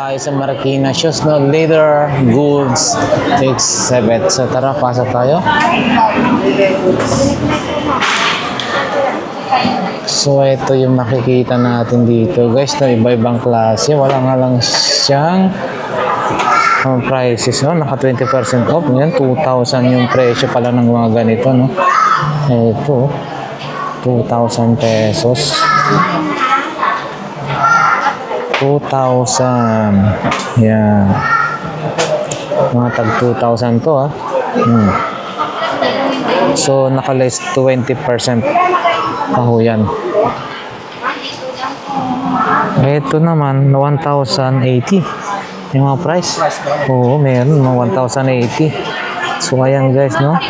tayo sa Marikina Shoes, no? Leather Goods Exhibit. So tara, pasok tayo. So ito yung makikita natin dito guys, na iba-ibang klase. Wala nga lang siyang prices, no? Naka 20% off. Yan, 2,000 yung presyo pala ng mga ganito, no? Ito 2,000 pesos. 2,000. Yan. Mga tag 2,000 to, ah. So, naka-less 20% pa ho yan. Ito naman, 1,080. Yung mga price. Oo, meron. 1,080. So, ayan guys, no?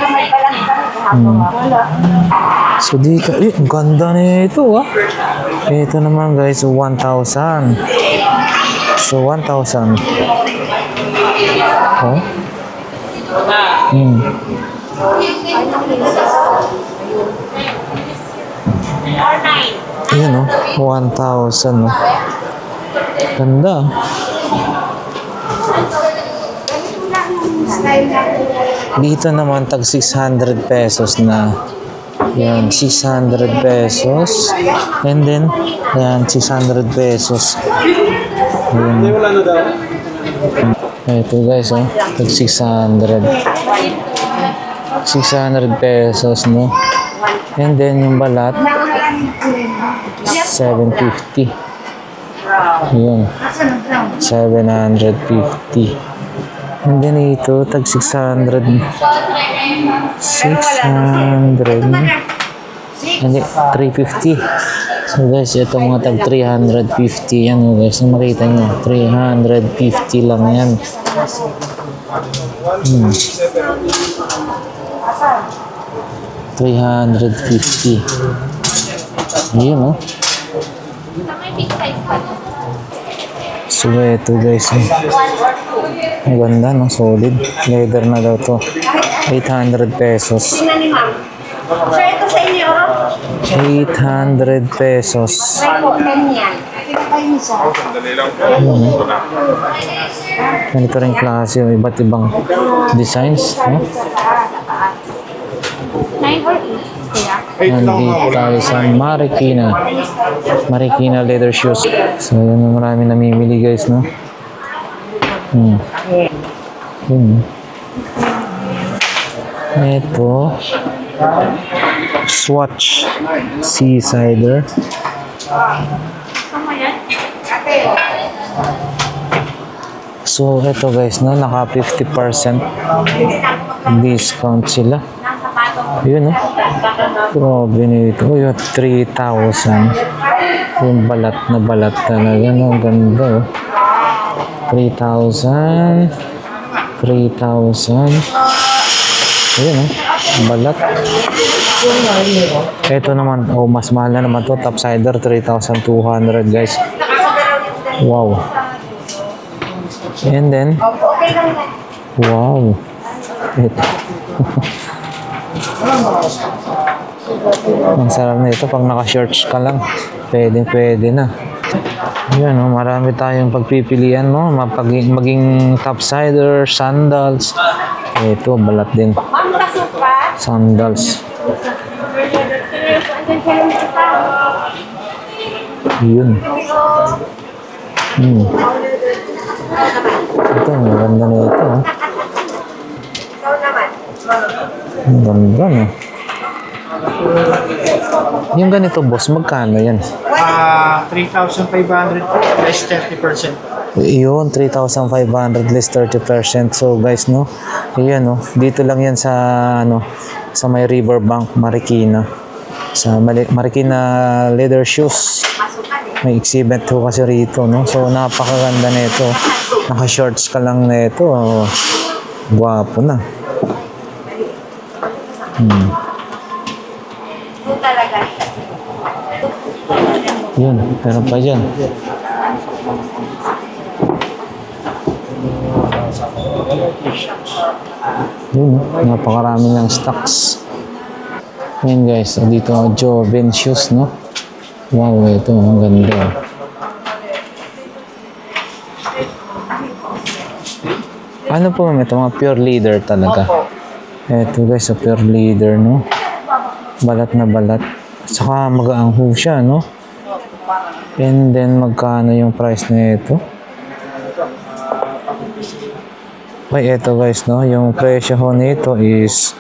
So, dito, ang ganda nito, ah. Ito naman guys, 1,000. So, 1,000. Oh. Ayan, oh. 1,000, oh. Ganda. Dito naman, tag 600 pesos na. Yan, 600 pesos. And then, yan, 600 pesos. Yan. Ito guys, oh. Tag 600. 600 pesos, no? And then, yung balat, 750. Yun. 750. And then, ito, tag 600. 600. Hindi, 350. So guys, ito mga tag 350 yan, oh guys. Makita nyo, 350 lang yan. 350. Yun, oh. So ito guys, ang ganda, no? Solid. Leather na daw to. 800 pesos. Sir, ito sa inyo. 800 pesos. Ganito rin klase, iba't ibang designs, no? Nandito tayo sa Marikina. Marikina leather shoes. So yun, marami namimili guys, no? Ito, Swatch Seasider. So ito guys, no, naka 50% discount sila. Yun, no? Grabe nito. Yun, 3,000. Yung balat na balat talaga, no? Ganda, oh. 3,000. 3,000. Ayun, oh. Balat. Ito naman, oh, mas mahal na naman to. Topsider, 3,200 guys. Wow. And then, wow. Ito. Ang sarap na ito pag naka-shorts ka lang. Pwede na. Yan, no? Marami tayong pagpipilian, no? Maging topsider, sandals. Ito, balat din. Sandals. Yun. Ito, maganda na ito. Ang ganda, no? Yung ganito, boss, magkano yan? 3,500 less 30%. Yun, 3,500 less 30%. So guys, no, yan, no, dito lang yan sa, ano, sa may Riverbank, Marikina. Sa Marikina leather shoes. May exhibit ho kasi rito, no? So napakaganda na ito. Naka-shorts ka lang na ito. Oh, guwapo na. Yun, meron pa dyan. Yun, napakarami ng stocks. Yun guys, dito Joven shoes, no? Wow, ito, ang ganda. Ano po ito? Mga pure leader talaga. Ito guys, pure leader, no? Balat na balat. Saka magaangho siya, no? And then, magkano yung price na ito? Ay, ito guys, no? Yung presyo ho nito is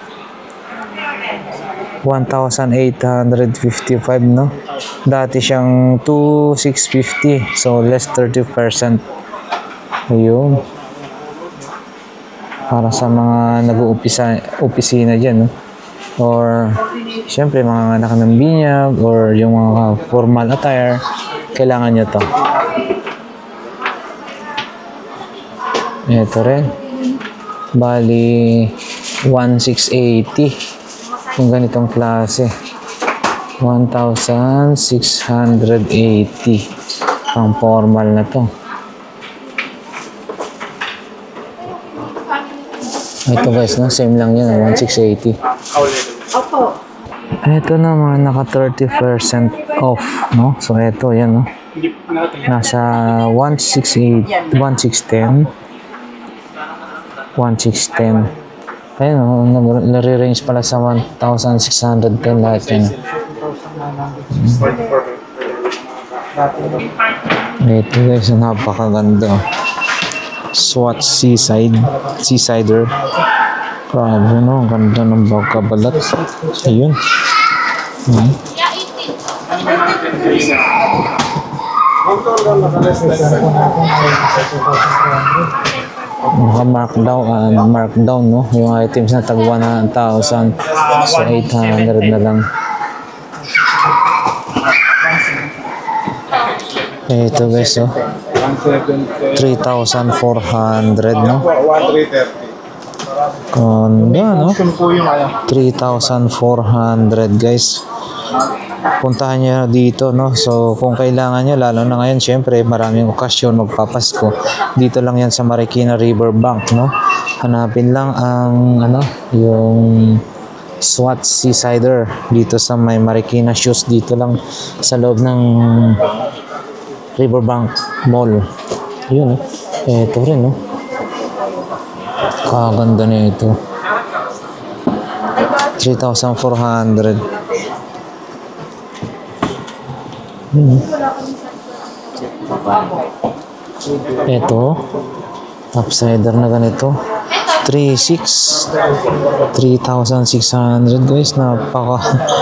1,855, no? Dati siyang 2,650. So, less 30%. Ayun. Para sa mga nag-uopisina dyan, no? Or, syempre, mga anak ng binyag or yung mga formal attire, kailangan nyo to. Ito rin. Bali, 1,680. Yung ganitong klase. 1,680. Pang formal na to. Ito guys, no? Same lang yun, 1,680. Opo. Ito naman, naka 30% off, no? So, ito, yan, no? Nasa 1,610. 1,610. Ayun, no? Nare-range pala sa 1,610 lahat yan. Ito guys, napakaganda. Swatch Seasider. Grabe, no? Ang ganda ng pagkabalat. Ayun. Markdown, no? Yung items na tag 1,000. So, 800 na lang. Ito guys, oh. 3,400, no? Ganda, no? 3,400 guys. Puntahan nyo dito, no? So, kung kailangan nyo, lalo na ngayon, syempre, maraming okasyon magpapasko. Dito lang yan sa Marikina Riverbank, no? Hanapin lang ang, yung Swatch Seasider dito sa may Marikina Shoes. Dito lang sa loob ng Riverbank Mall. Yun, no? Ito rin, no? Kaganda na ito. 3,400. Ito, topsider na ganito. 3,600 guys. Napaka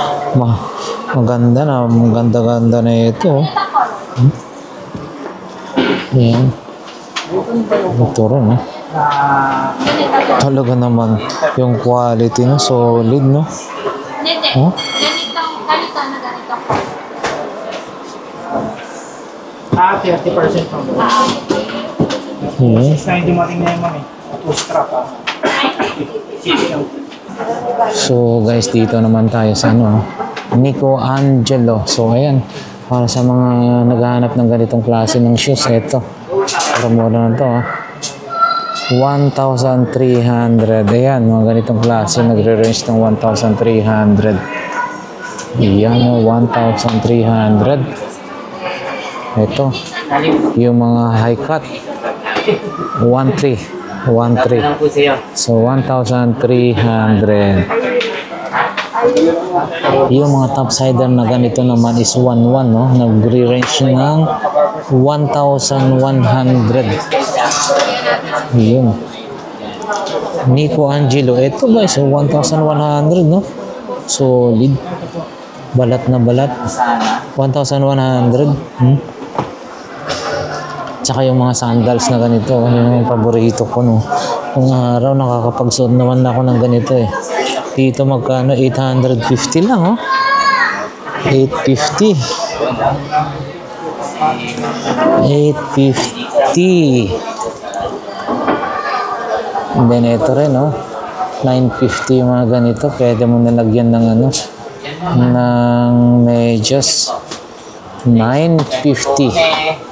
maganda na ito. Yan. Ito rin, no? Talaga naman yung quality, no? Solid, no? Oh? Ganito na ganito. 30% from Yeah. na hindi mating na yung mami. Two-strap, So guys, dito naman tayo sa Nico Angelo. So ayan, para sa mga naghahanap ng ganitong klase ng shoes, ito. Promo na to, 1,300. Ayan, mga ganitong klase, nagre-range ng 1,300. Ayan, 1,300. Ito, yung mga high cut, 1,300. So, 1,300. Yung mga topsider na ganito naman is 1,1, no? Nagre-range ng 1,100. Yun. Nico Angelo. Ito guys, 1,100, no? Solid. Balat na balat. 1,100. Tsaka yung mga sandals na ganito, yung paborito ko, no? Kung araw, nakakapagsuot naman ako ng ganito, eh. Dito magkano? 850 lang, oh. 850. 850. And then ito rin, oh. 950 yung mga ganito. Pwede mo nalagyan ng ng medyas. 950.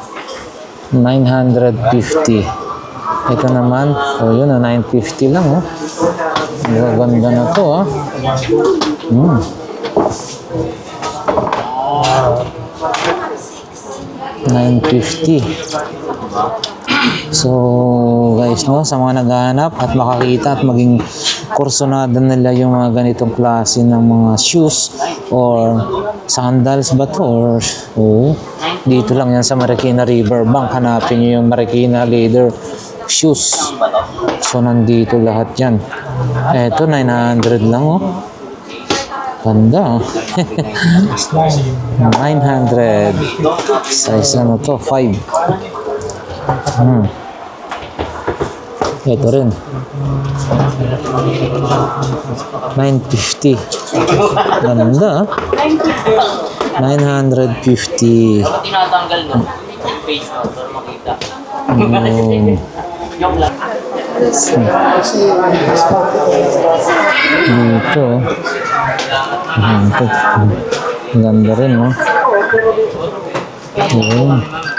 950. Ito naman, yun, 950 lang, oh. Ganda na to, ah. 950. So guys, no, sa mga naghahanap at makakita at maging kursunada nila yung mga ganitong klase ng mga shoes or sandals ba to or dito lang yan sa Marikina Riverbank. Hanapin nyo yung Marikina leather shoes. So nandito lahat yan. Eto 900 lang oh. Ganda. 900. Size ano to? 5. Ito rin. 950. Ganda. 950. Tinatanggal no? Face mo para makita. Yung lang. Dito. Ito. Ganda rin, no? Yun.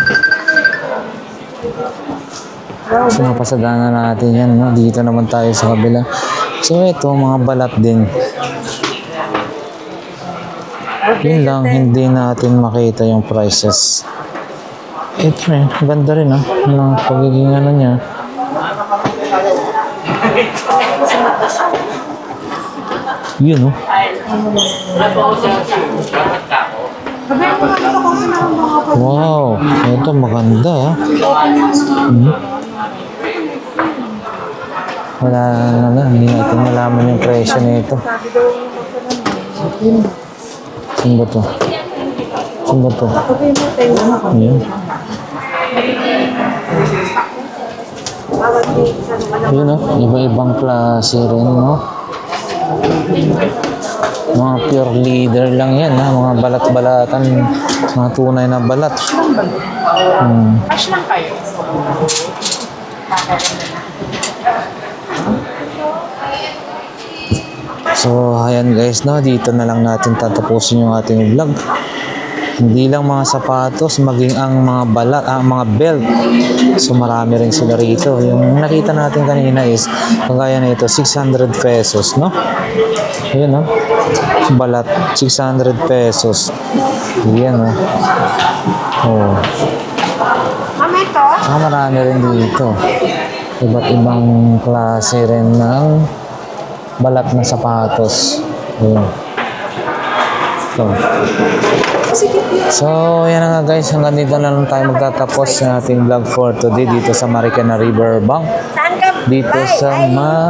So, napasadana natin yan, no? Dito naman tayo sa kabila. So, ito, mga balat din. Yun lang, hindi natin makita yung prices. Ito rin, ganda rin, no? Ang pagiging ano niya. Yun, no? Wow, ito maganda. Wala na, hindi natin malaman yung presyo nito. Saan ba to? Saan ba to? Ayan. Yun, no? Iba-ibang klase rin, no? Mga pure leather lang yan, ha? Mga balat-balatan, mga tunay na balat. Cash lang kayo. So, ayan guys, no? Dito na lang natin tatapusin yung ating vlog. Hindi lang mga sapatos, maging ang mga balat, ang mga belt. So, marami rin sila rito. Yung nakita natin kanina is, kagaya na ito, 600 pesos, no? Ayan, no? Balat, 600 pesos. Ayan, no? Oh. Marami rin dito. Iba't ibang klase rin ng balat na sapatos. Ayan. So, yan na nga guys. Hanggang dito na lang tayo magtatapos sa ating vlog for today dito sa Marikina Riverbank. Dito sa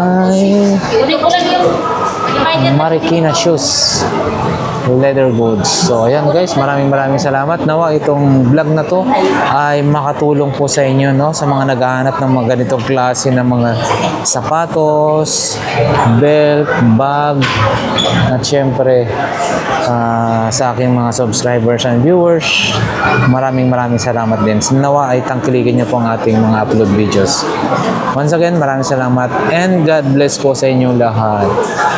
Marikina Shoes Leather Goods. So, ayan guys. Maraming salamat. Nawa itong vlog na to ay makatulong po sa inyo, no? Sa mga naghahanap ng mga ganitong klase ng mga sapatos, belt, bag, at syempre sa aking mga subscribers and viewers, maraming salamat din. Nawa ay tangkilikin niyo po ang ating mga upload videos. Once again, maraming salamat and God bless po sa inyong lahat.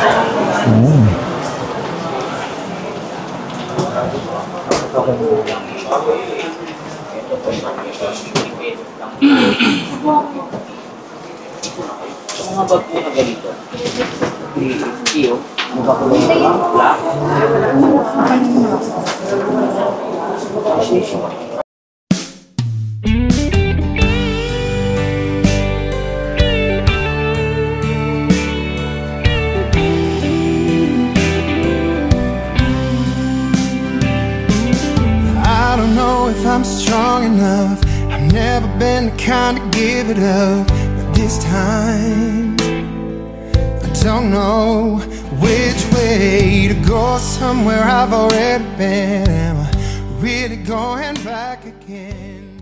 Mga bag po na ganito. 350 oh. Ano ba kulay na black? I don't know if I'm strong enough. I've never been the kind to give it up, but this time I don't know which way to go. Somewhere I've already been. Am I really going back again?